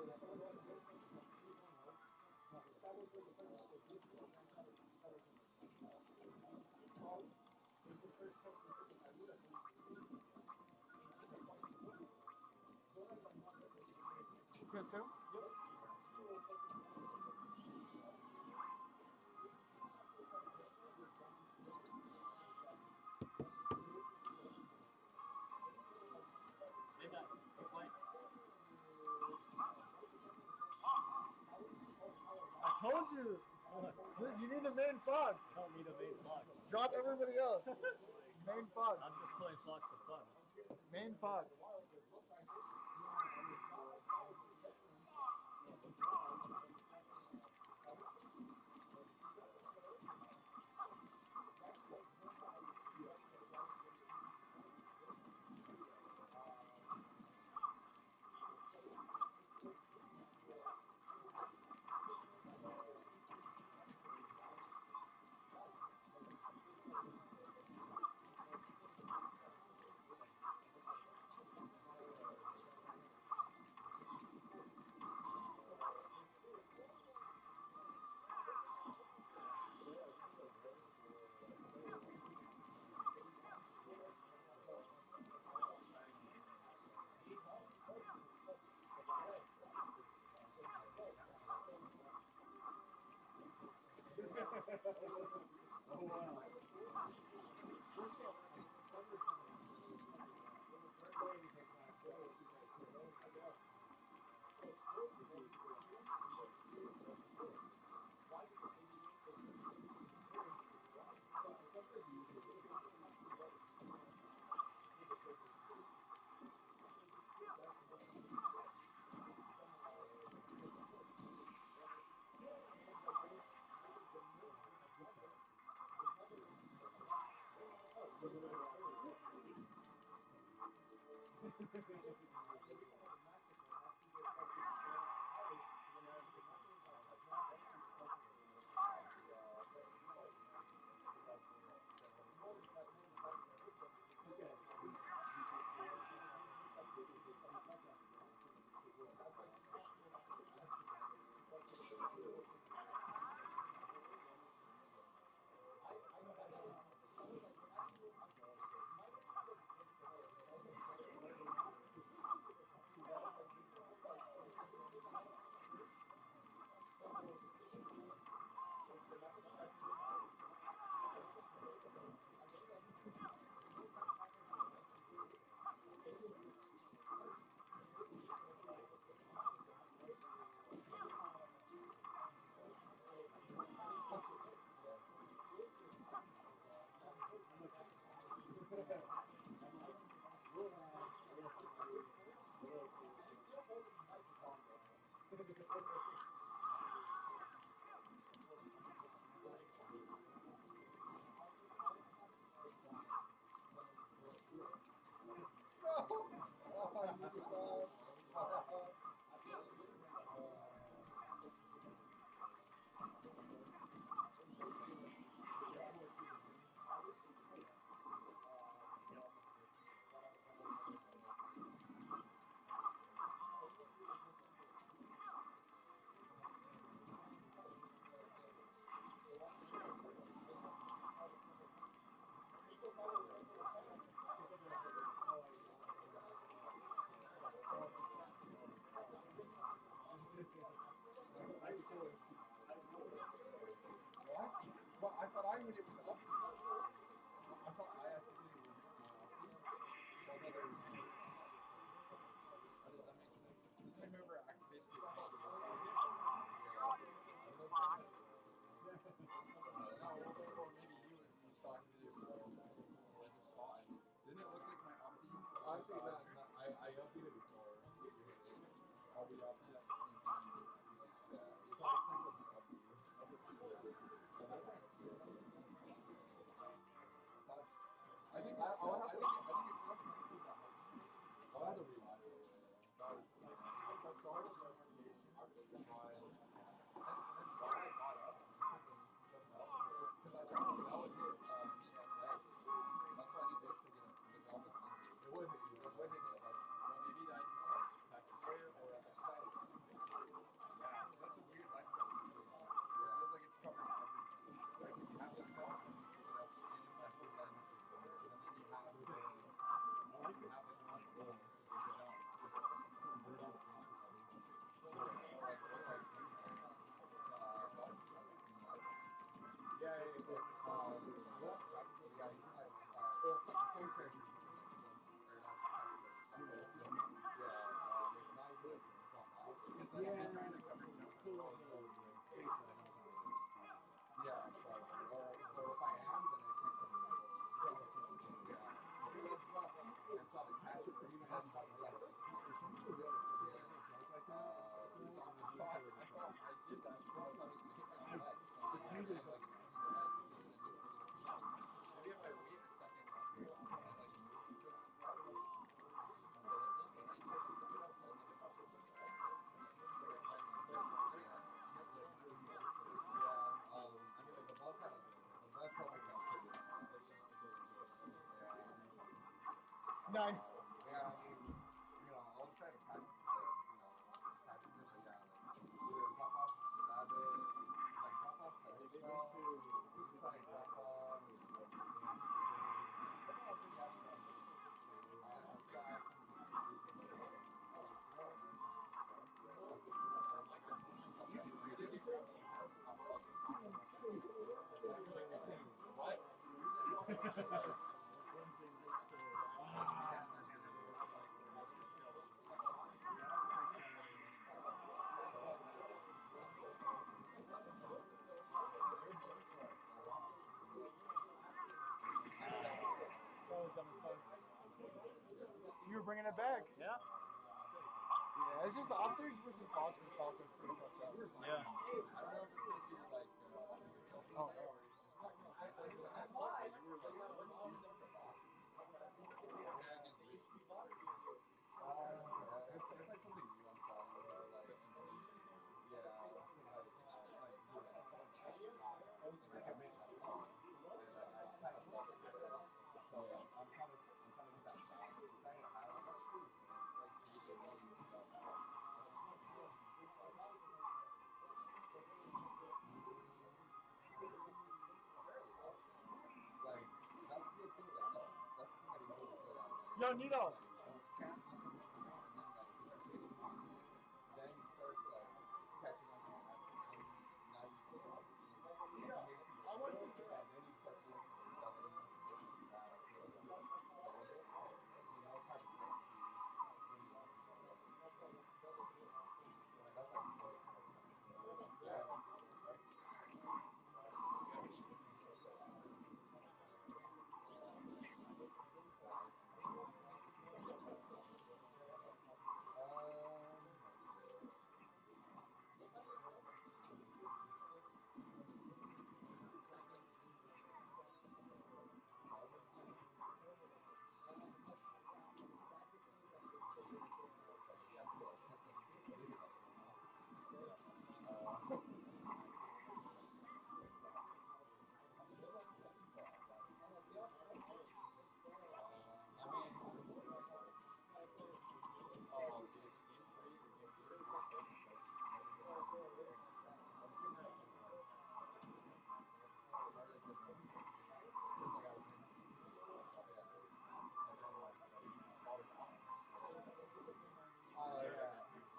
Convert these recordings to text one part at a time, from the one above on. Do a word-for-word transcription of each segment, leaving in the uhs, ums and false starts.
Chris too? Yep. They got it. Like, I told you. You need a main fox. I don't need a main fox. Drop everybody else. Main fox. I'm just playing fox for fun. Main fox. Oh wow. What? Well, I thought I would it with up. I thought I activated it with so I thought there was no. How does that make sense? Doesn't it whoever activates it pay the work on it? No, or, or maybe you you saw activated it before. I just saw it. Didn't it look like my upbeat? I think that, that I, I updated before. Oh, we upbeat at the same time. Yeah, you probably clicked on the upbeat. That's a secret. That's, I think it's I, I, still, I, I, think it, I think it's still connected. I'll have to rewatch it. But I started the notification, but and, and then why I got up because of the bell, because I thought the bell would hit uh, me at bed. That's why I didn't look for the, the bell was on. It would hit you. It would hit you. But maybe I just like back there or because I, like Yeah. you're trying to cover jump So and like roll. the like space that I know how to Yeah, probably. Or, or if I am, then I can't cover my roll. so it's something like Yeah. If you're like drop and try to catch it, or even like drop inside of it. there's some people do it. Like, Yeah. there's like jump like Uh, that. so I thought, I thought I did that because I thought it was going to hit me on the legs. So I'm like, It's yeah, usually like it's between your legs too, and then it's going to beat you. Maybe if I wait a second longer and like he moves to it, but I think when I do pick it up, all the way back to the it's like a timing thing. Yeah. Yep, like I would usually say. Yeah. Um, I mean, like the blood kind of, the blood pressure kind of triggers on that. It's just, it goes into it. Yeah. Nice. Yeah, I mean, you know, I'll try to practice it, you know, practice it, but yeah, like, either drop off, grab it, like, drop off the They, they spell, went to try to drop off, uh, yeah, I can see two weeks ago. Um, like, I told myself that it's gonna get crazy as off of this time. So I feel like I can, what? The reason I dropped off is like, I've seen it. one thing they say. I've seen ClubSmashTV for like the most retail ones. That's why I kind of dropped this one. There are moments where I fall off. I know that feeling. That was dumb as fuck. You were bringing it back. Yeah? Yeah, it's just the offstage versus Fox's talk was pretty fucked up. Yeah. I don't know if it's because you were like uh, you were helping Oh, me or you just got defensive, but at one point you were like you were choosing to rock me. Yeah, against Rishi. Uh, yeah, it's, it's like something new I'm trying, you know, like yeah, like like yeah, it's like a big challenge, and like I kind of frustrated. So I'm trying to I'm trying to get that balance, which I have. I'm not sure it's like J D B stuff. Like that's the thing, like that, that's the thing that he's really good at. Like, Yo, Nito. like you can't knock him off the ground, and then like he starts hitting you, then he starts like catching on to your action, and now you he makes you trip, and then he starts going for the spell, and he wants to get you down. So like he, he knows how to get you when he wants to get you. That's like his whole thing. Yeah. Oh yeah.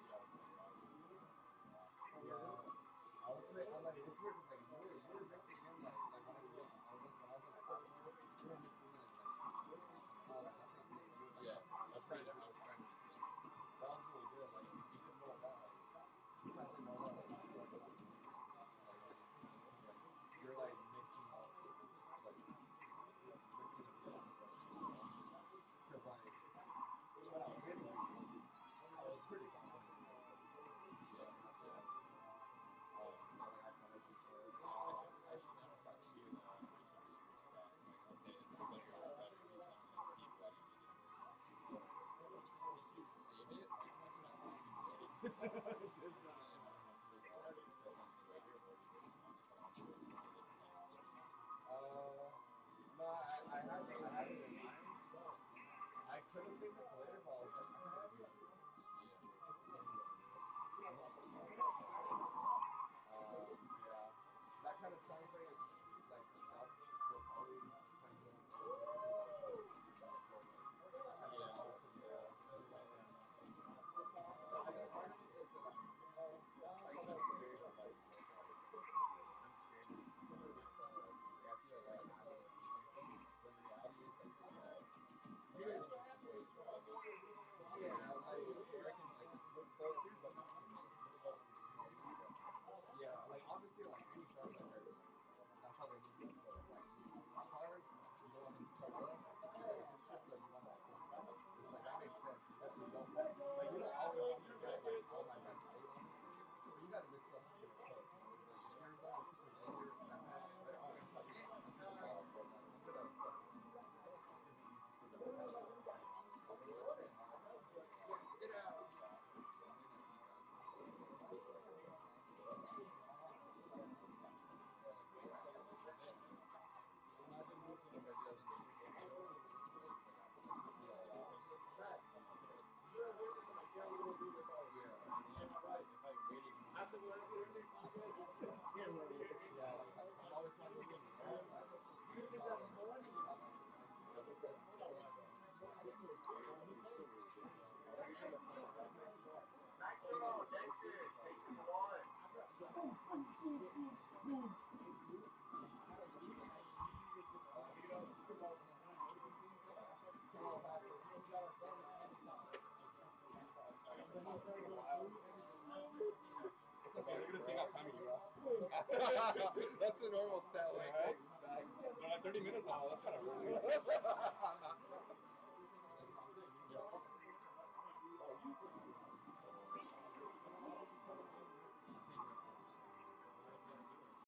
Yeah. I would say I'm like it's weird because like you were you were mixing in like like when I was I was when I was in college, you were mixing in like oh like that's like really good. Like, Yeah, I was trying to, that I was trying to be clean. was really good. Like you, you did more of that. Like you translate more of that like into like like really like you're like mixing up like mixing it good. Because like when I was hitting you, I was pretty confident in it. Yeah. Um, so like I credit you for it. I, Um, I should notice that too, though. I should just reset. Like, okay, this player is better. He's not going to keep letting me get hurt. did you save it? Like I spent time We did. and Just not. I'm not sure why. Press any later, or we just on the phone for a good ten minutes. Uh, no, I, I had it. I had it in mind. I could have saved it for later, but I was like, I think it's good. Yeah. Uh, yeah, that kind of translates like that will probably translate over to like your neutral like kind of Yeah. knowledge because you know. I think part of it is that I'm, like I'm scared to like just like I'm scared to do something like that. Like, like I feel like I have to do something when the reality is like you know you guys just wait. That's the normal set length. Back. No, thirty minutes? Oh, that's kind of early.